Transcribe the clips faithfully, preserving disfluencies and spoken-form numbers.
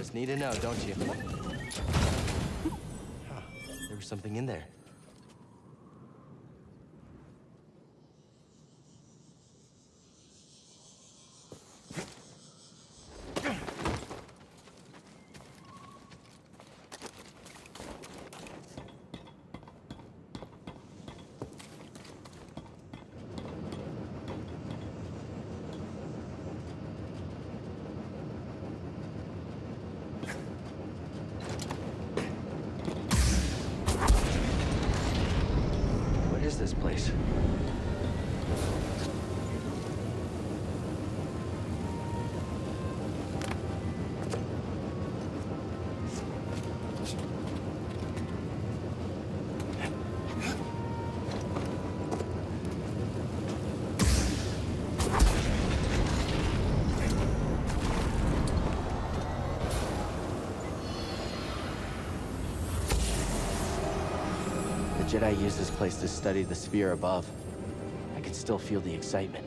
just need to know, don't you? Huh, there was something in there. This place. The Jedi used this place to study the sphere above. I could still feel the excitement.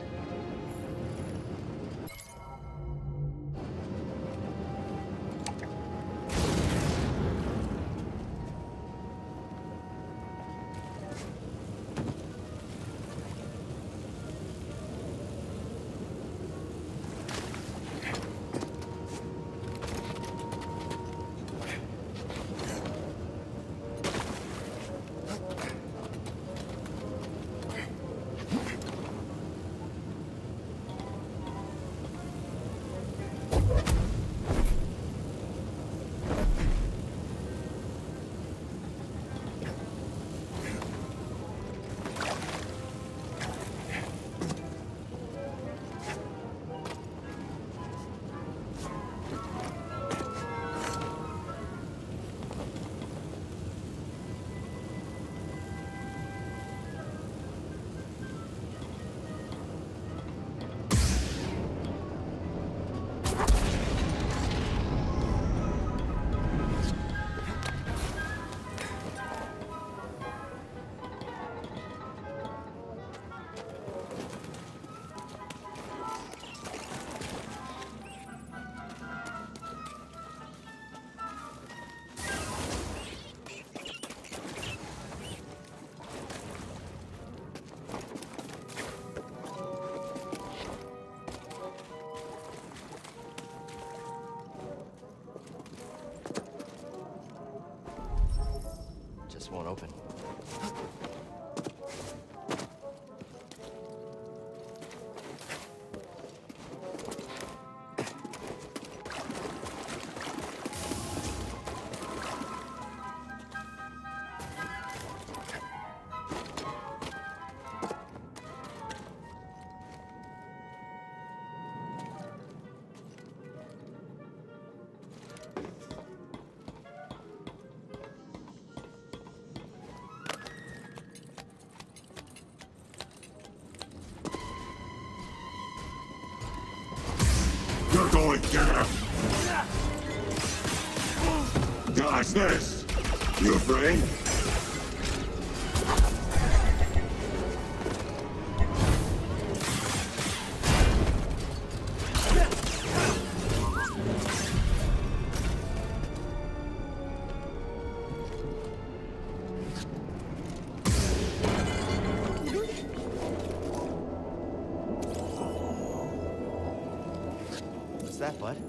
Won't open. You're going to get him! Dodge this! You afraid? What's that, bud?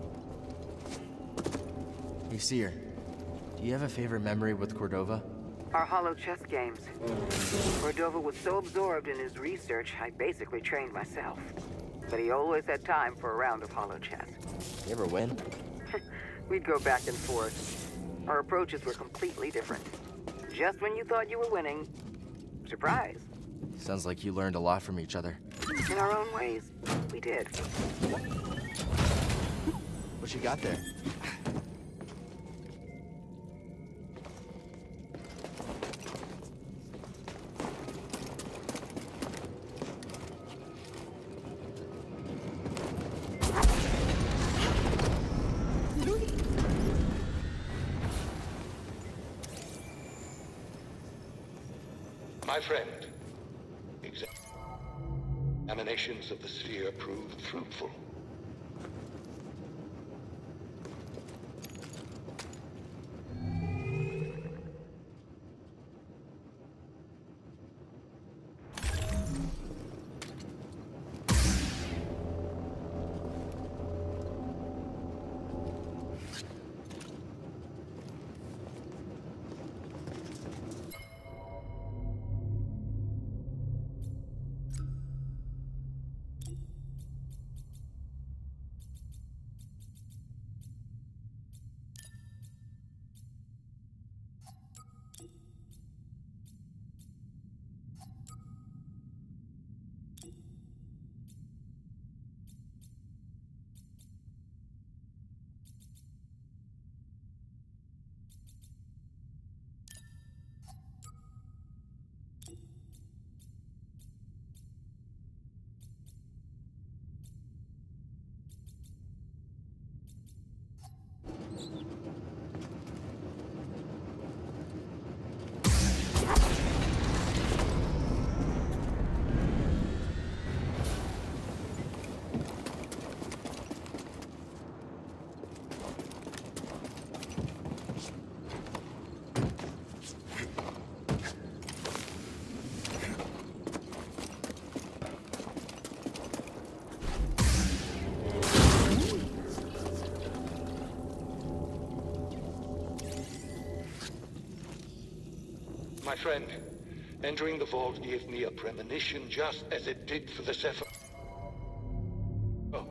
Hey, Seer, do you have a favorite memory with Cordova? Our hollow chess games. Cordova was so absorbed in his research, I basically trained myself. But he always had time for a round of hollow chess. You ever win? We'd go back and forth. Our approaches were completely different. Just when you thought you were winning, surprise. Sounds like you learned a lot from each other. In our own ways, we did. What you got there? My friend, examinations of the sphere proved fruitful. My friend, entering the vault gave me a premonition just as it did for the Zephyr. Oh.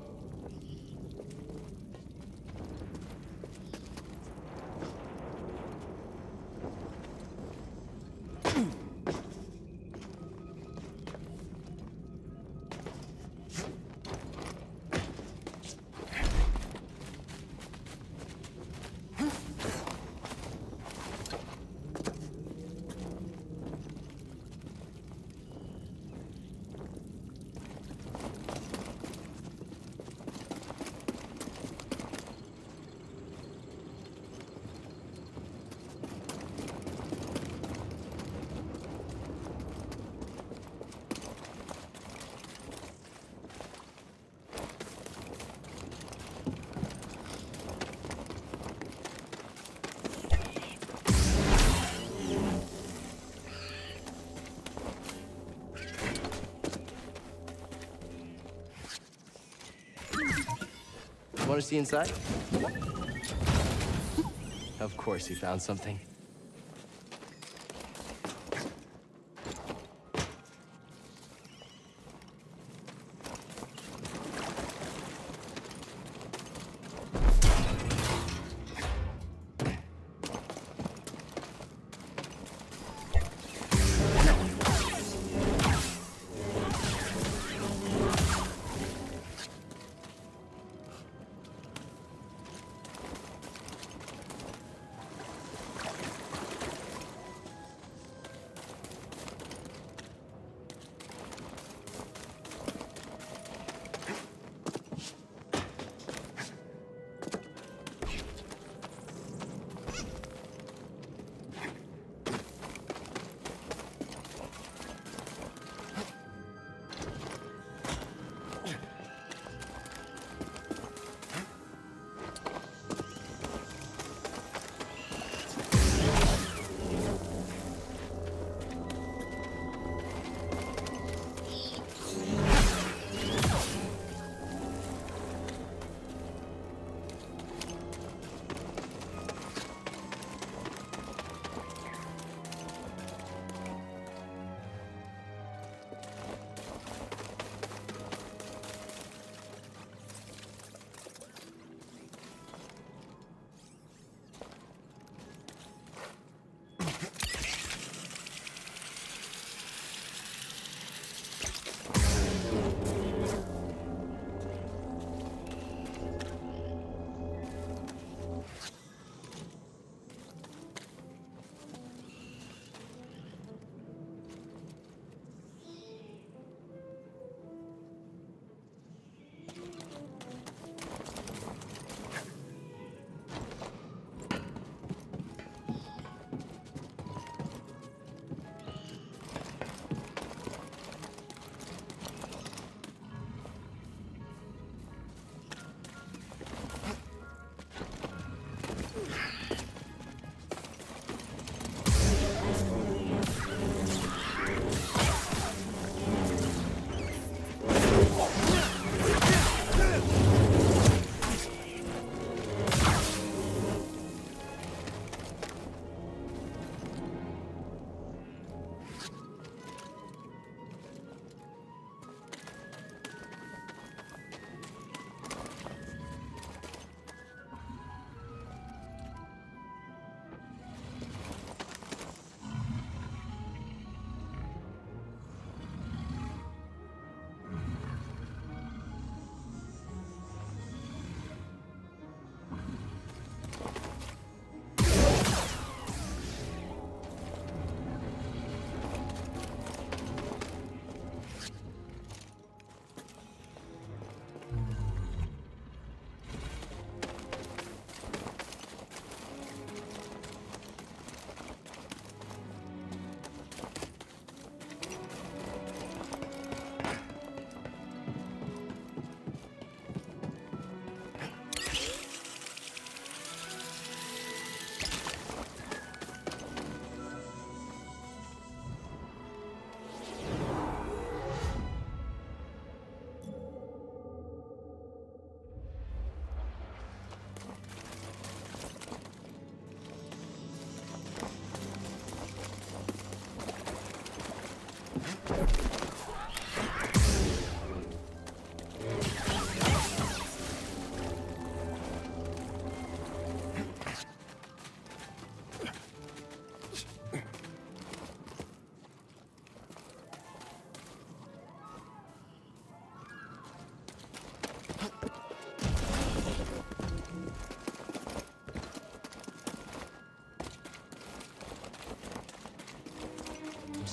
Want to see inside? Of course he found something.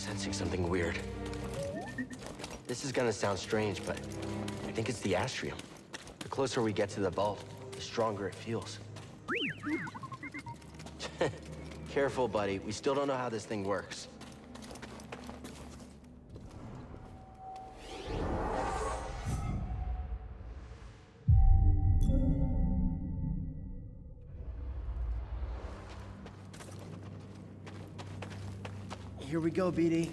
Sensing something weird. This is gonna sound strange, but I think it's the astrium. The closer we get to the vault, the stronger it feels. Careful, buddy. We still don't know how this thing works. Here we go, B D.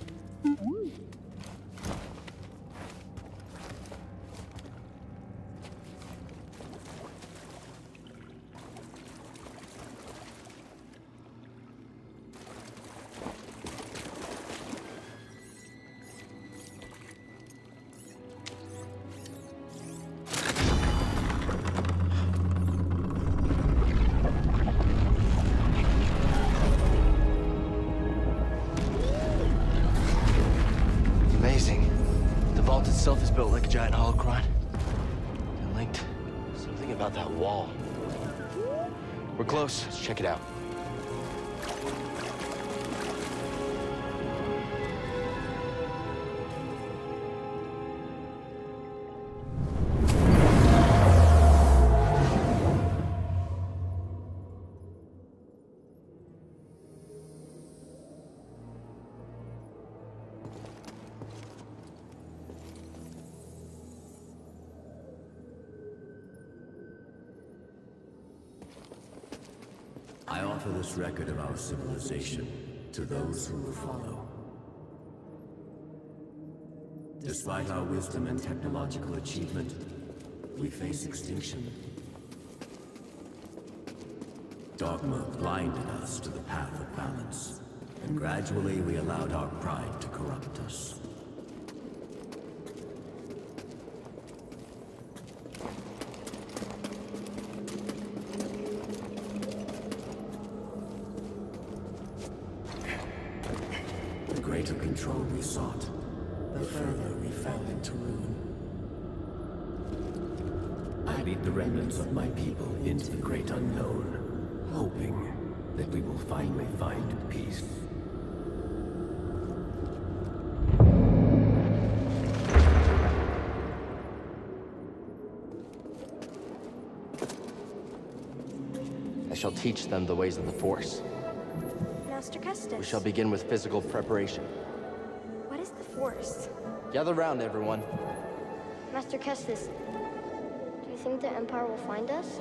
Itself is built like a giant holocron. And linked. Something about that wall. We're close. Let's check it out. I offer this record of our civilization to those who will follow. Despite our wisdom and technological achievement, we face extinction. Dogma blinded us to the path of balance, and gradually we allowed our pride to corrupt us. The greater control we sought, the further we fell into ruin. I lead the remnants of my people into the great unknown, hoping that we will finally find peace. I shall teach them the ways of the Force. Master Kestis. We shall begin with physical preparation. What is the Force? Gather round, everyone. Master Kestis, do you think the Empire will find us?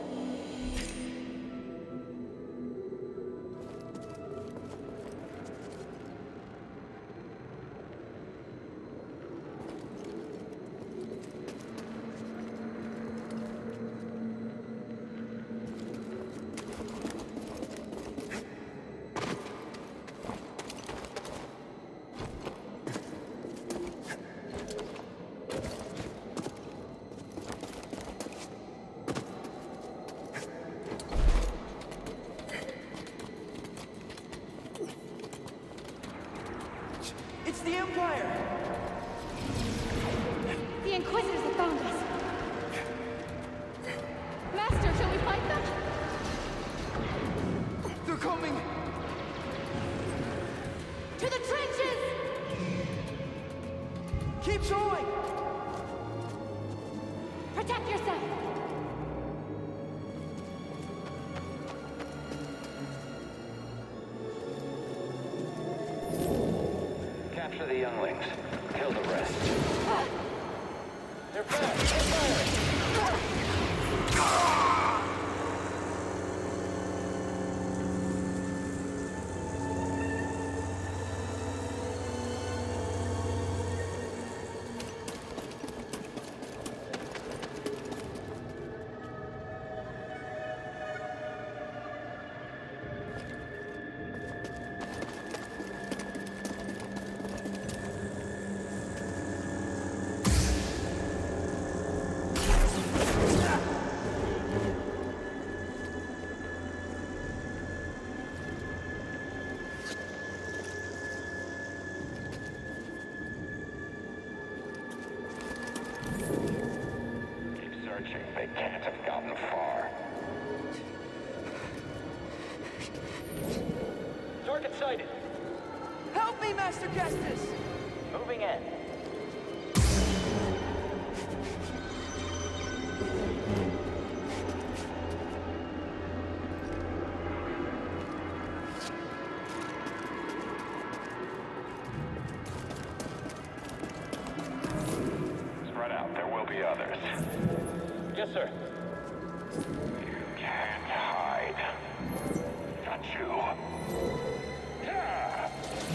It's the Empire! The Inquisitors have found us! Master, shall we fight them? They're coming! To the trenches! Keep going! Protect yourself! Capture the younglings. Kill the rest. They're back! They're firing! me, Master Kestis! Moving in. Spread out. There will be others. Yes, sir. You can't hide. Not you. Yeah.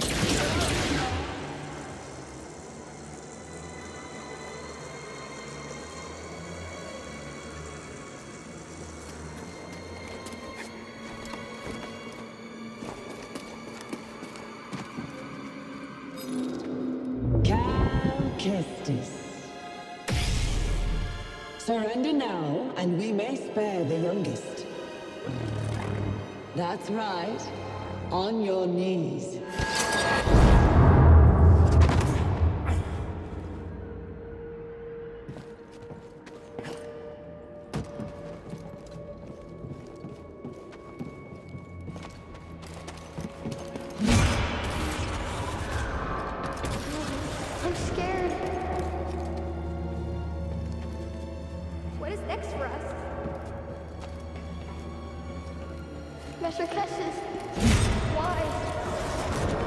Kestis. Surrender now, and we may spare the youngest. That's right. On your knees. I'm scared. What is next for us? Master Kestis, why?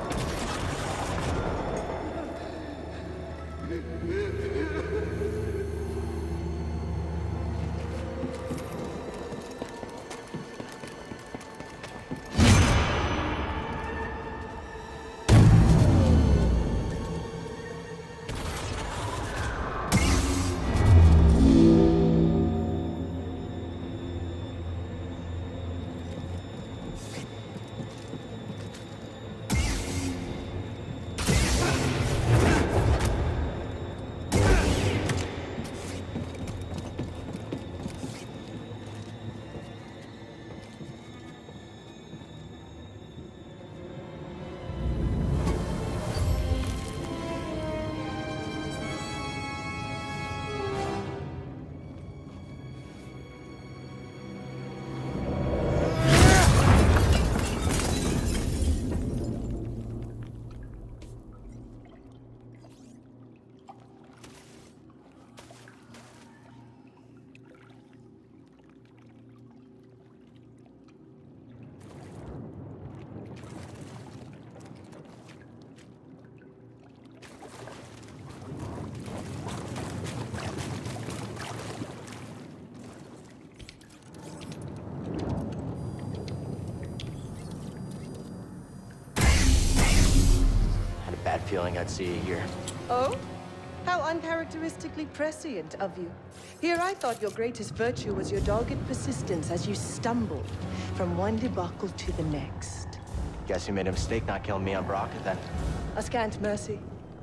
Bad feeling I'd see you here. Oh? How uncharacteristically prescient of you. Here I thought your greatest virtue was your dogged persistence as you stumbled from one debacle to the next. Guess you made a mistake not killing me on Baraka then. A scant mercy.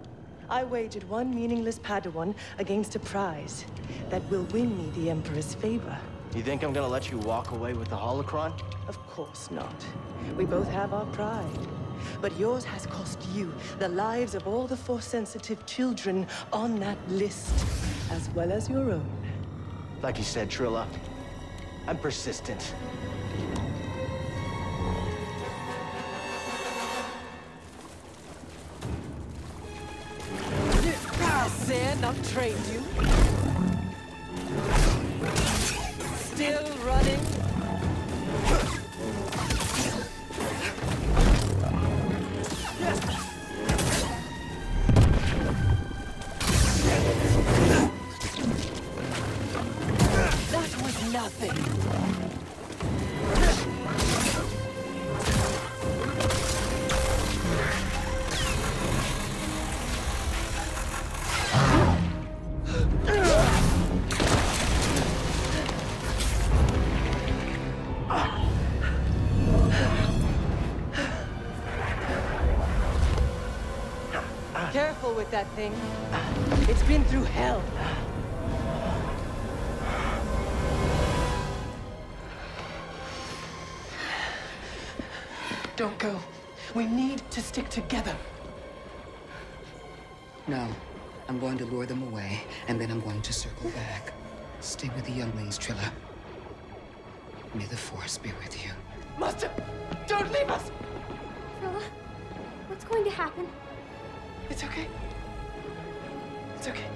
I wagered one meaningless Padawan against a prize that will win me the Emperor's favor. You think I'm gonna let you walk away with the holocron? Of course not. We both have our pride. But yours has cost you the lives of all the Force-sensitive children on that list, as well as your own. Like you said, Trilla, I'm persistent. Sin, not trained you. Still running. That was nothing. Careful with that thing. It's been through hell. Don't go. We need to stick together. No. I'm going to lure them away, and then I'm going to circle back. Stay with the younglings, Trilla. May the Force be with you. Master! Don't leave us! Trilla, what's going to happen? It's okay. It's okay.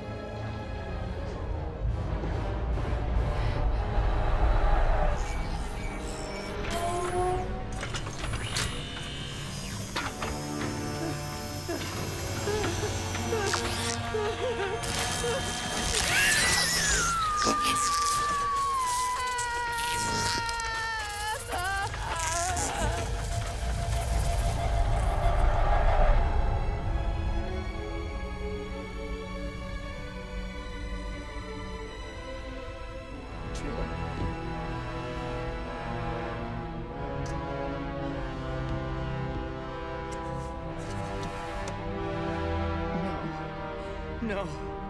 No. No.